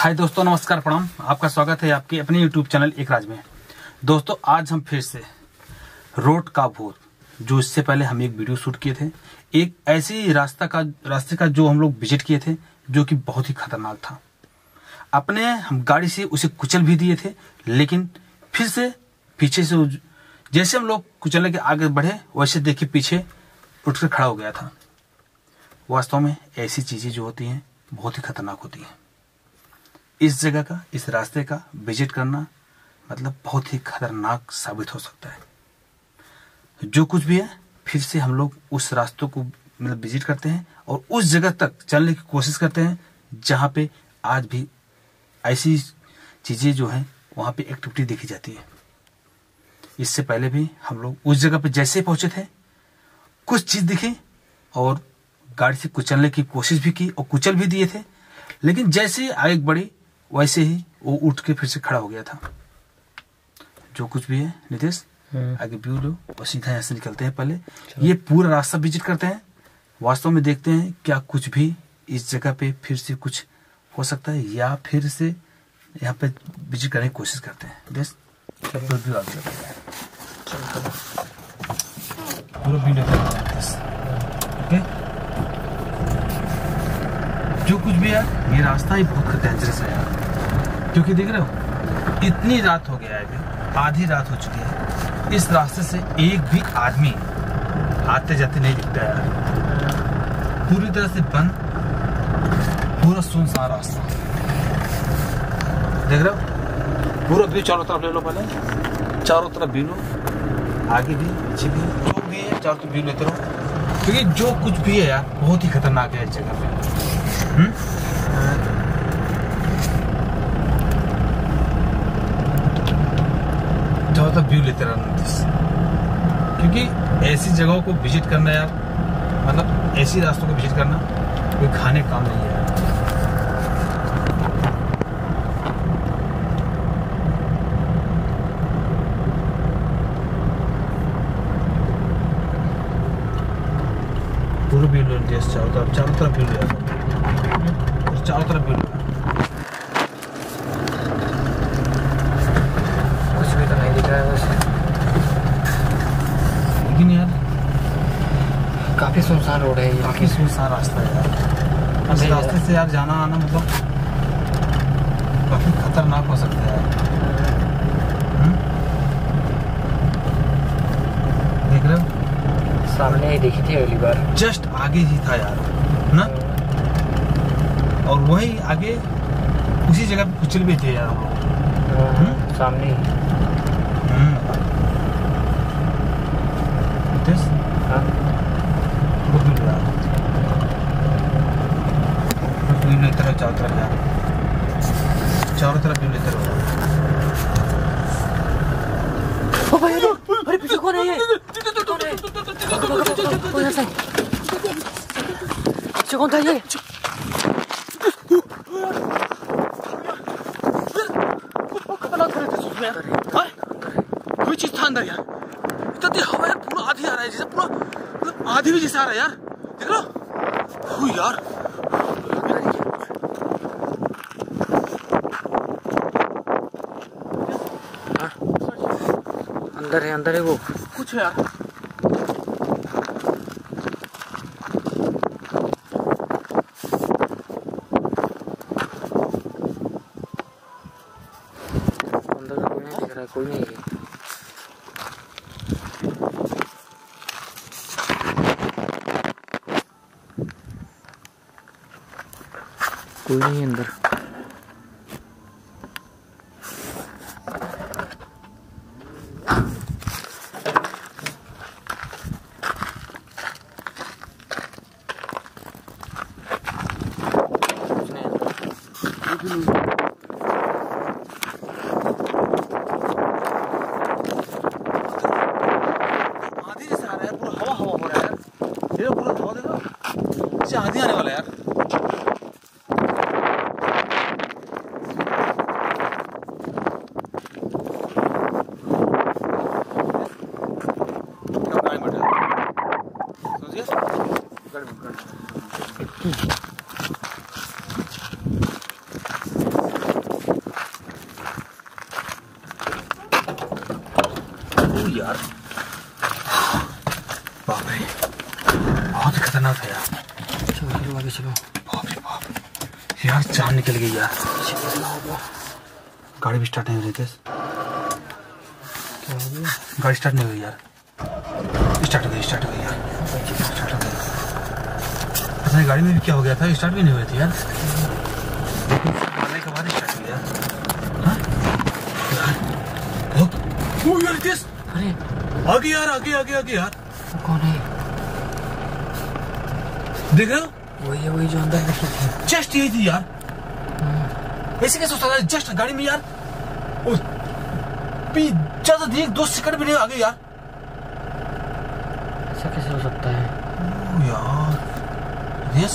हाय दोस्तों, नमस्कार, प्रणाम। आपका स्वागत है आपके अपने YouTube चैनल एक राज में। दोस्तों, आज हम फिर से रोड का भूत, जो इससे पहले हम एक वीडियो शूट किए थे, एक ऐसी रास्ते का जो हम लोग विजिट किए थे, जो कि बहुत ही खतरनाक था। अपने हम गाड़ी से उसे कुचल भी दिए थे, लेकिन फिर से पीछे से जैसे हम लोग कुचलने के आगे बढ़े, वैसे देखिए पीछे उठकर खड़ा हो गया था। वास्तव में ऐसी चीजें जो होती हैं बहुत ही खतरनाक होती हैं। इस जगह का, इस रास्ते का विजिट करना मतलब बहुत ही खतरनाक साबित हो सकता है। जो कुछ भी है, फिर से हम लोग उस रास्तों को मतलब विजिट करते हैं और उस जगह तक चलने की कोशिश करते हैं जहां पे आज भी ऐसी चीजें जो हैं वहां पे एक्टिविटी देखी जाती है। इससे पहले भी हम लोग उस जगह पे जैसे पहुंचे थे, कुछ चीज दिखी और गाड़ी से कुचलने की कोशिश भी की और कुचल भी दिए थे, लेकिन जैसे आगे बढ़ी वैसे ही वो उठ के फिर से खड़ा हो गया था। जो कुछ भी है नितेश, आगे व्यू लो और सीधा यहाँ से निकलते हैं। पहले ये पूरा रास्ता विजिट करते हैं, वास्तव में देखते हैं क्या कुछ भी इस जगह पे फिर से कुछ हो सकता है, या फिर से यहाँ पे विजिट करने की कोशिश करते हैं। नितेश, पूरा व्यू आगे चलते हैं, पूरा वीडियो ओके। जो कुछ भी है, ये रास्ता ही बहुत डेंजरस है यार, क्योंकि देख रहे हो इतनी रात हो गया है, अभी आधी रात हो चुकी है। इस रास्ते से एक भी आदमी आते जाते नहीं दिखता यार। पूरी तरह से बंद, पूरा सुनसान रास्ता। देख रहे हो पूरा व्यू चारों तरफ ले लो, पहले चारों तरफ व्यू लो, आगे भी पीछे भी, जो भी है चारों तरफ व्यू लेते रहो, क्योंकि जो कुछ भी है यार बहुत ही खतरनाक है इस जगह पे। ज्यादा व्यू लेते रहना, क्योंकि ऐसी जगहों को विजिट करना यार, मतलब ऐसी रास्तों को विजिट करना कोई खाने काम नहीं है। पूरा व्यू लो, चारों तरफ व्यू लिया और चारों तरफ व्यू लिया। कुछ भी तो नहीं दिख रहा है वैसे, लेकिन यार काफी सुनसान रोड है ये, काफी सुनसान रास्ता है यार। इस रास्ते से यार जाना आना मतलब काफी खतरनाक हो सकता है यार। देख रहे हो सामने ही देखी थी अगली बार, जस्ट आगे ही था यार ना, और वही आगे उसी जगह पे कुचल भी थे यार हम लोग। सामने ही। हाँ, व्यू लेते रहो चारों तरफ यार, चारों तरफ व्यू लेते रहो। ओ भाई, अरे पीछे कौन है ये? कौन है? पीछे कौन था ये? कोई चीज था अंदर यार, इतनी हवा यार, पूरा आधी आ रहा है, जैसे पूरा मतलब आधी भी जैसे आ रहा है यार। देख लो यार, अंदर है वो कुछ है यार। अंदर का कोई नहीं दिख रहा है, कोई नहीं है। कोई नहीं है अंदर। आधी जैसे आ रहा है यार, पूरा हवा हो रहा है यार। देखो पूरा हवा, देखो जैसे आधी आने वाला है यार। खतरनाक है यार। चलो आगे चलो। बाप रे बाप यार, जान निकल गई यार। गाड़ी भी स्टार्ट नहीं हो रही थी। गाड़ी स्टार्ट नहीं हुई यार। स्टार्ट हो गई यार। स्टार्ट हो गई। पता नहीं गाड़ी में भी क्या हो गया था, स्टार्ट भी नहीं हुई थी यार। के बाद स्टार्ट हुई यार। हाँ यार रितेश, अरे आगे यार, आगे आगे आगे यार। वो कौन है? देख रहे हो? वही है, वही जो अंदर रखी थी। जस्ट यही थी यार। ऐसे कैसे हो सकता है? जस्ट गाड़ी में यार ज्यादा देख 2 सेकंड भी नहीं आगे यार। ऐसा कैसे हो सकता है? ओ यार रितेश,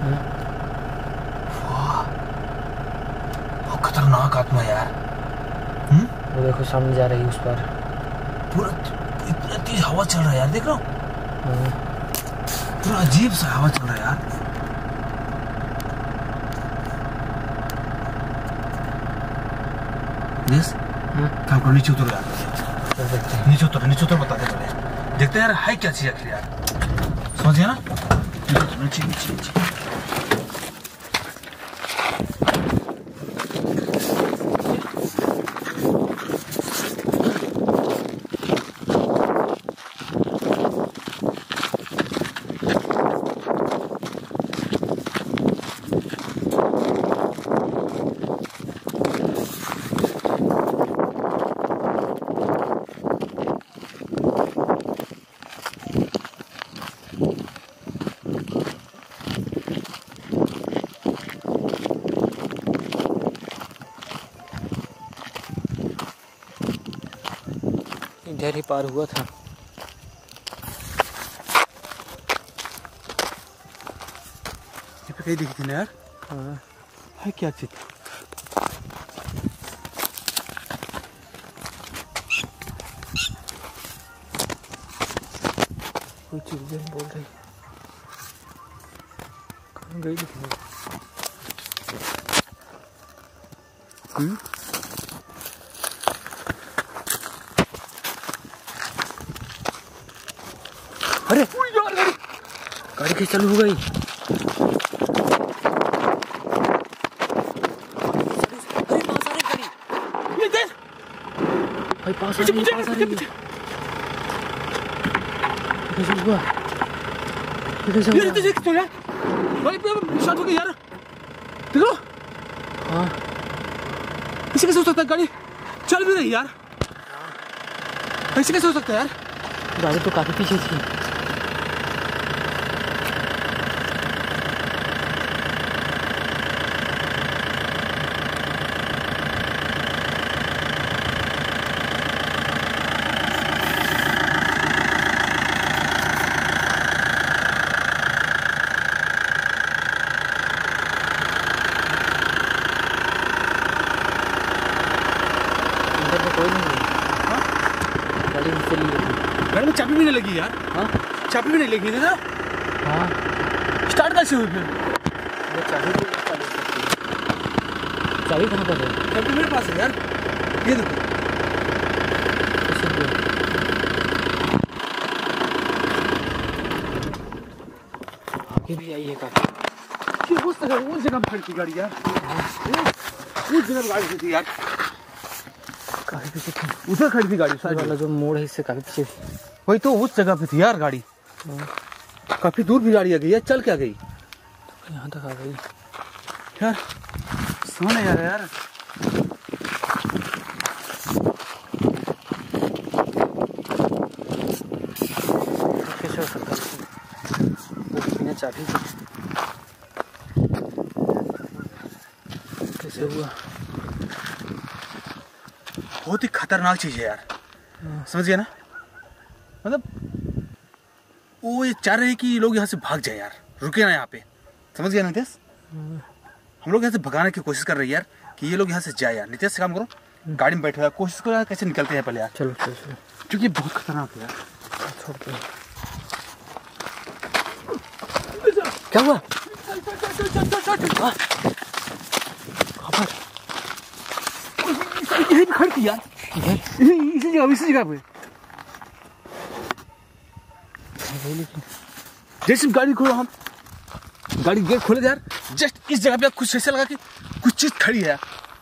वाह बहुत खतरनाक आत्मा यार। वो देखो सामने जा रही है उस पर। पूरा इतना तेज हवा चल रहा है यार, देख रहे हो? पूरा अजीब सा हवा चल रहा है यार। यस, काम करो, नीचे उतर यार। नीचे उतर बताते पहले। देखते यार है क्या चीज आखिर यार, समझिए ना? नीचे नीचे नीचे। इधर ही पार हुआ था। ये पे कहीं दिखी थी ना यार। हाँ है क्या चीज? कोई चीजें बोल रही। कहाँ गई दिखी? अरे गाड़ी कैसे चालू हो गई? भाई पास आ रही है, पास आ रही है। कैसे हुआ? कैसे हुआ? देख तो यार, गाड़ी पे शांत हो गई यार। देखो, हाँ ऐसे कैसे हो सकता है? गाड़ी चल भी रही यार, ऐसे कैसे हो सकता है यार? गाड़ी तो काफी पीछे थी। कोई नहीं है। हाँ? गाड़ी में चली गई। गाड़ी में चाबी भी नहीं लगी यार। हाँ चाबी भी नहीं लगी थी ना। हाँ स्टार्ट कैसे हुई फिर? वो चाबी तो चालू सकती है। चाबी कहाँ पर है? चाबी मेरे पास है यार, ये देखो। कैसे हुआ? आगे भी आई है काफी। ये उस जगह पे खड़ी थी गाड़ी यार। उस जगह पे गाड़ी थी यार, काफी पीछे थी। उधर खड़ी थी गाड़ी। साइड वाला जो मोड़ है इससे काफी पीछे थी। वही तो उस जगह पे थी यार गाड़ी। काफी दूर भी गाड़ी आ गई यार, चल क्या गई तो यहाँ तक आ गई यार। समझ नहीं आ रहा यार। कैसे हो सकता है? बिना चाबी कैसे हुआ? बहुत ही खतरनाक चीज है यार, समझ गया ना? मतलब वो ये चाह रहे हैं कि लोग यहाँ से भाग जाए यार, रुके ना यहाँ पे। समझ गया नितेश? हम लोग यहाँ से भगाने की कोशिश कर रहे हैं यार, कि ये लोग यहाँ से जाए यार। नितेश काम करो, गाड़ी में बैठो यार, कोशिश करो यार कैसे निकलते हैं पहले यार। चलो चलो चलो, क्योंकि बहुत खतरनाक है यार। छोड़ दो। क्या हुआ? यही खड़ी थी यार, इसी जगह पे। लेकिन जैसे गाड़ी खोलो, हम गाड़ी गेट खोले यार, जस्ट इस जगह पे कुछ ऐसा लगा कि कुछ चीज खड़ी है यार।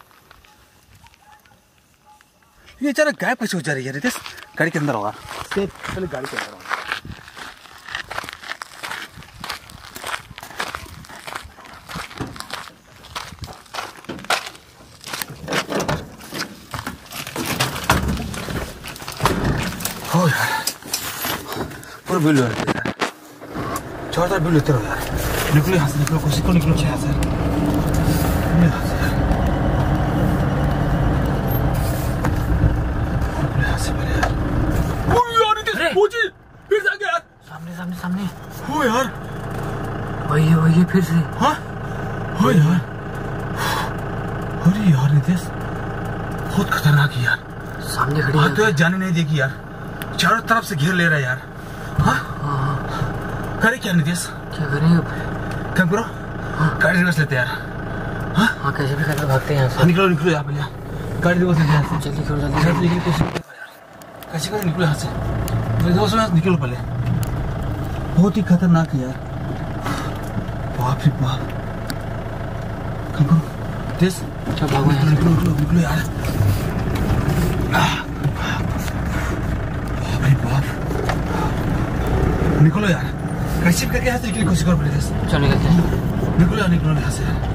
ये जरा गायब कैसे हो जा रही है रितेश? गाड़ी के अंदर होगा, पहले गाड़ी के अंदर होगा। हो यार, पूरा बिल हो रहा है यार, 4000 बिल लेते रहो यार। निकलो यहाँ से, निकलो, किसी को निकलो यहाँ से, निकलो यहाँ से यार, निकलो यहाँ से पहले यार। ओ यार नितेश, पूछी फिर से आ गया यार, सामने सामने सामने। हो यार, वही फिर से। हाँ हो यार, अरे यार नितेश बहुत खतरनाक है यार, सामने खड़ी हाँ है। तो यार जाने नहीं देगी यार, चारों तरफ से घेर ले रहा है यार। हाँ करे क्या नितेश? क्या करें अब? क्या करो, गाड़ी रिवर्स लेते यार। हाँ कैसे भी करके भागते हैं यहाँ से। निकलो निकलो यहाँ पे यार, गाड़ी रिवर्स लेते यहाँ से, जल्दी करो यहाँ जल्दी। से निकलने की कोशिश करो यार, कैसे करें, निकलो यहाँ से, रिवर्स में निकलो पहले, बहुत ही खतरनाक है यार, बाप रे बाप। क्या करो नितेश, क्या भागो यहाँ से। निकलो निकलो निकलो यार, बाप रे बाप, निकलो यार, कैसे भी करके यहाँ से निकलने की कोशिश करो प्लीज। चलो निकलते हैं। निकलो यार, निकलो यहाँ से यार।